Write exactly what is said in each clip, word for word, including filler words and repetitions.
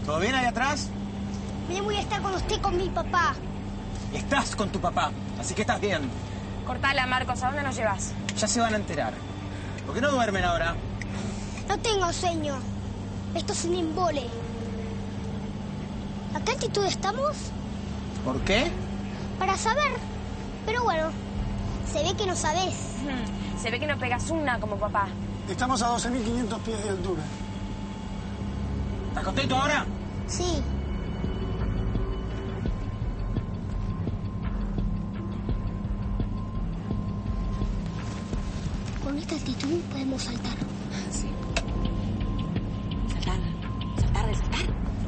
¿Todo bien ahí atrás? Me voy a estar cuando esté con mi papá. Estás con tu papá, así que estás bien. Cortala, Marcos, ¿a dónde nos llevas? Ya se van a enterar. ¿Por qué no duermen ahora? No tengo sueño. Esto es un embole. ¿A qué altitud estamos? ¿Por qué? Para saber. Pero bueno, se ve que no sabés. Se ve que no pegas una como papá. Estamos a doce mil quinientos pies de altura. ¿Estás contento ahora? Sí. Con esta altitud podemos saltar. Sí. Saltar. Saltar de saltar.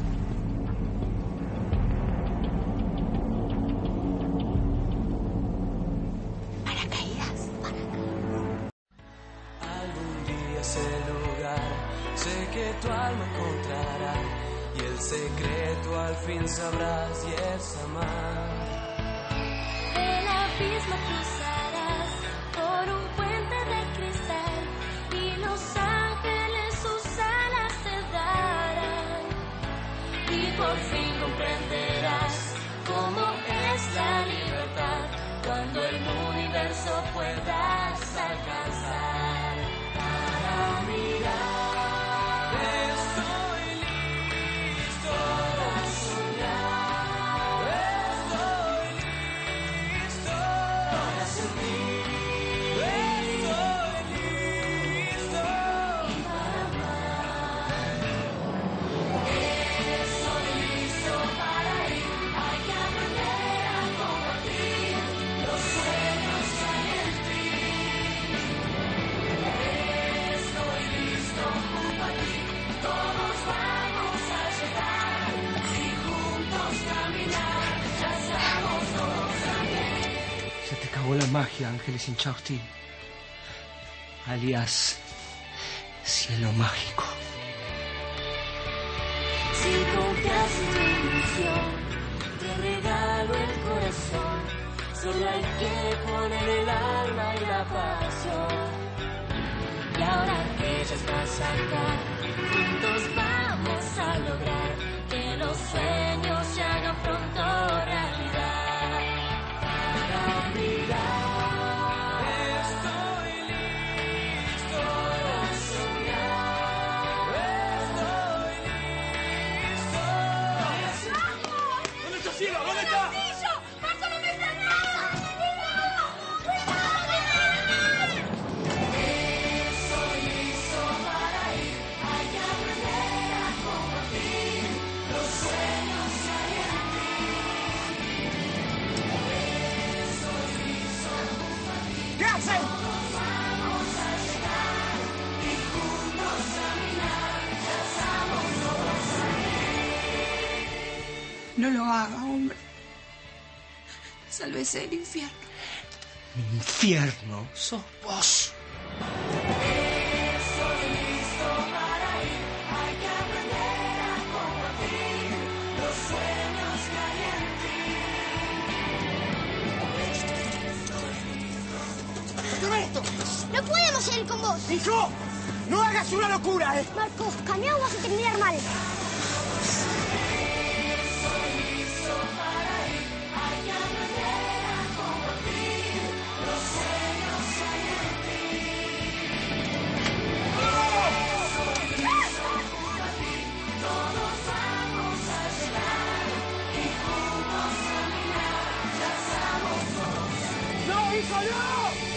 Paracaídas. Paracaídas. Algún día ese lugar, sé que tu alma encontrará y el secreto al fin sabrás y es amar. El abismo cruzarás por un puente de cristal y los ángeles sus alas te darán y por fin comprenderás cómo es la libertad cuando el universo puedas alcanzar para mirar. Estoy listo Para soñar, estoy listo para sentir estoy listo y para amar. Estoy listo para ir, hay que aprender a compartir los sueños que hay en ti. Estoy listo junto a ti, todos vamos a llegar y juntos caminar, ya estamos todos también. Se te acabó la magia, Ángeles Inchausti. Alias, cielo mágico. Si confías en tu ilusión, te regalo el corazón. Solo hay que poner el alma y la pasión. Y ahora que ya estás acá, juntos vamos a lograr que los sueños se hagan pronto realidad. Para mirar, estoy listo para soñar. estoy listo. ¿Dónde está Cielo? ¿Dónde está? ¡Marco, no me está nada! Soy listo para ir, hay que aprender a compartir los sueños que hay en ti. Soy listo junto a ti, ¿Qué hacen? vamos a llegar y juntos caminar, ya estamos todos aquí. No lo haga, hombre. Sálvese del infierno. Mi infierno sos vos. Soy listo para ir, hay que aprender a compartir los sueños que hay en ti. ¿Qué ves esto? No podemos ir con vos. ¡Hijo! ¡No hagas una locura, eh! Marcos, cambiamos, vas a terminar mal. Soy listo para ir, hay que aprender a compartir los sueños que hay en ti. Soy listo junto a ti, todos vamos a llegar y juntos caminar, ya estamos todos. ¡No, hijo, no!